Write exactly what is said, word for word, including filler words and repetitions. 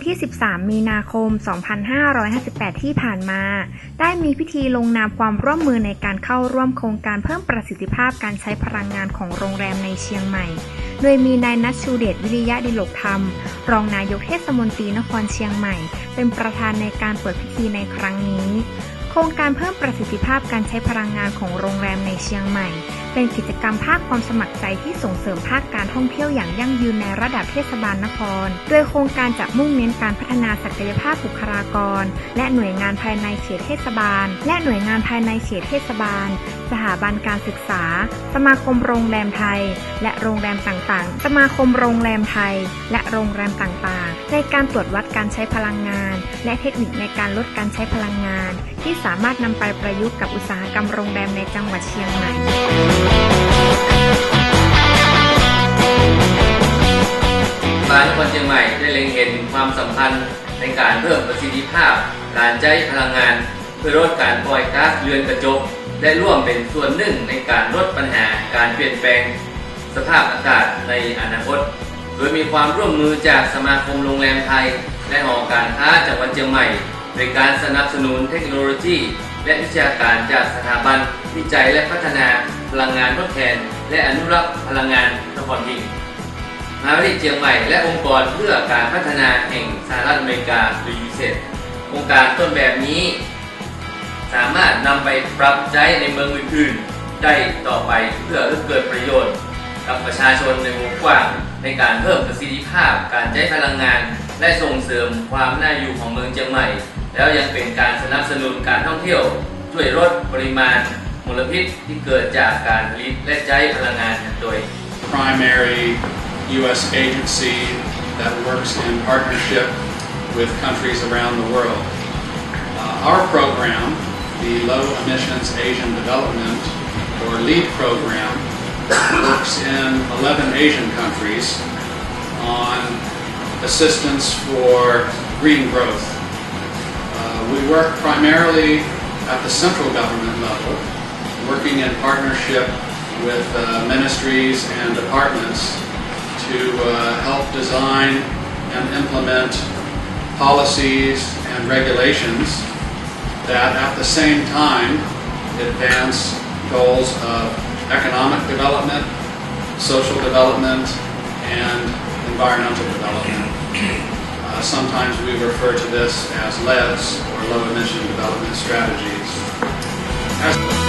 ที่ สิบสาม มีนาคม สองพันห้าร้อยห้าสิบแปด ที่ผ่านมาได้มีพิธีลงนามความร่วมมือในการเข้าร่วมโครงการเพิ่มประสิทธิภาพการใช้พลังงานของโรงแรมในเชียงใหม่โดยมีนายณัฐ ชูเดชวิริยะดิลกธรรมรองนายกเทศมนตรีนครเชียงใหม่เป็นประธานในการเปิดพิธีในครั้งนี้โครงการเพิ่มประสิทธิภาพการใช้พลังงานของโรงแรมในเชียงใหม่เป็นกิจกรรมภาคความสมัครใจที่ส่งเสริมภาคการท่องเที่ยวอย่างยั่งยืนในระดับเทศบาลนครโดยโครงการจะมุ่งเน้นการพัฒนาศักยภาพบุคลากรและหน่วยงานภายในเขตเทศบาลและหน่วยงานภายในเขตเทศบาลสถาบันการศึกษาสมาคมโรงแรมไทยและโรงแรมต่างๆสมาคมโรงแรมไทยและโรงแรมต่างๆในการตรวจวัดการใช้พลังงานและเทคนิคในการลดการใช้พลังงานที่สามารถนำไปประยุกต์กับอุตสาหกรรมโรงแรมในจังหวัดเชียงใหม่บางคนเชียงใหม่ได้เล็งเห็นความสำคัญในการเพิ่มประสิทธิภาพการใช้พลังงานเพื่อลดการปล่อยก๊าซเรือนกระจกได้ร่วมเป็นส่วนหนึ่งในการลดปัญหาการเปลี่ยนแปลงสภาพอากาศในอนาคตโดยมีความร่วมมือจากสมาคมโรงแรมไทยและหอการค้าจังหวัดเชียงใหม่โดยการสนับสนุนเทคโนโลยีและวิชาการจากสถาบันวิจัยและพัฒนาพลังงานทดแทนและอนุรักษ์พลังงานนครพิงค์มหาวิทยาลัยเชียงใหม่และองค์กรเพื่อการพัฒนาแห่งสหรัฐอเมริกาหรือ ยู เอส เอ โครงการต้นแบบนี้สามารถนำไปปรับใช้ในเมืองอื่นๆได้ต่อไปเพื่อเกิดประโยชน์กับประชาชนในวงกว้างในการเพิ่มประสิทธิภาพการใช้พลังงานและส่งเสริมความน่าอยู่ของเมืองเชียงใหม่แล้วยังเป็นการสนับสนุนการท่องเที่ยวช่วยลดปริมาณมลพิษที่เกิดจากการผลิตและใช้พลังงานโดย primary U S agency that works in partnership with countries around the world. Uh, our program, the Low Emissions Asian Development or LEAD program, works in eleven Asian countries on assistance for green growth. Uh, we work primarily at the central government level, working in partnership with uh, ministries and departments to uh, help design and implement policies and regulations that at the same time advance goals of economic development, social development, and environmental development. Uh, sometimes we refer to this as L E Ds, or low emission development strategies. As